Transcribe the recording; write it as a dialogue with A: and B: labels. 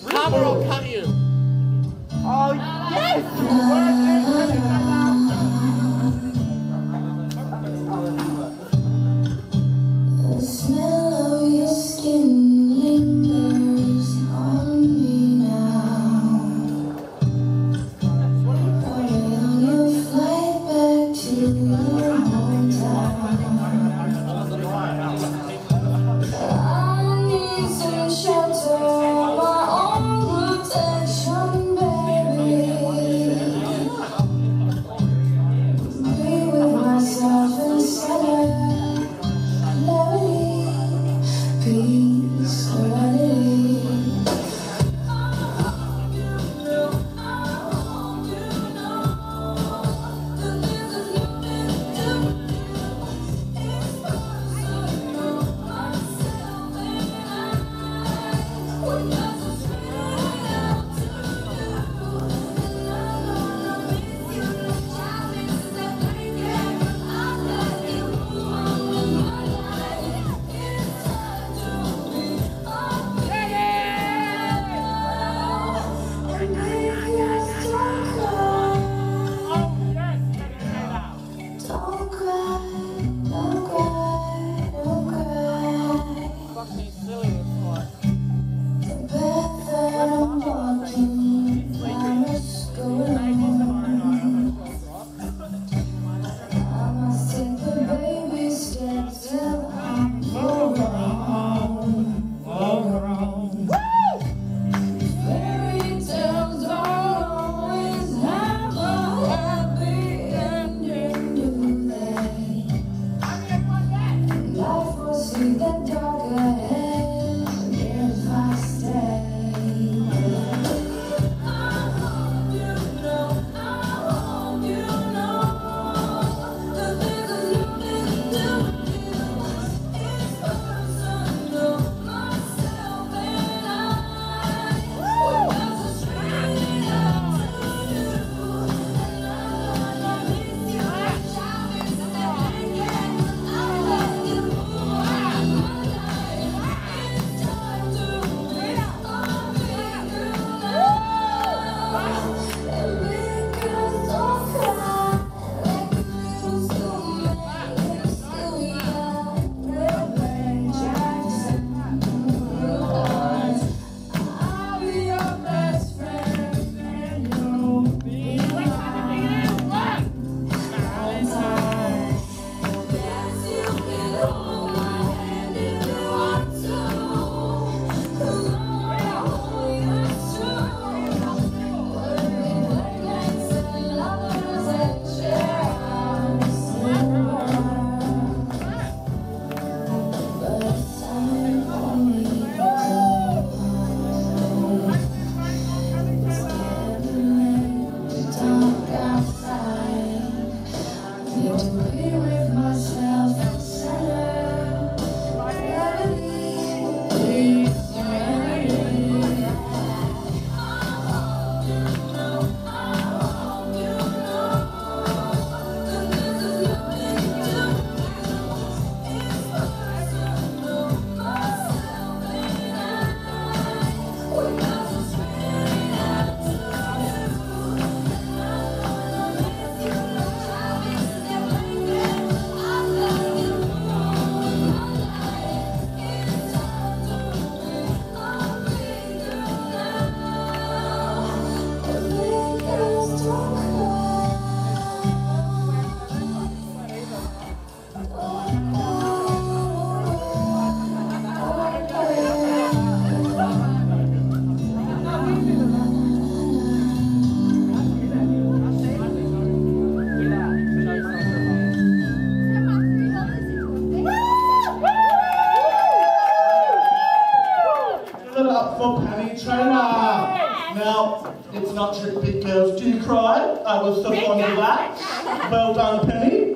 A: Hammer will cut you.
B: Oh, yes!
C: The smell of your skin lingers on me now. Hurry on your flight back to your hometown. I need some shelter, my own protection, baby. Be with myself and center. Peace, serenity.
D: For Penni Traider. Now, it's not just big girls do cry. I was so fond of that. Well done, Penny.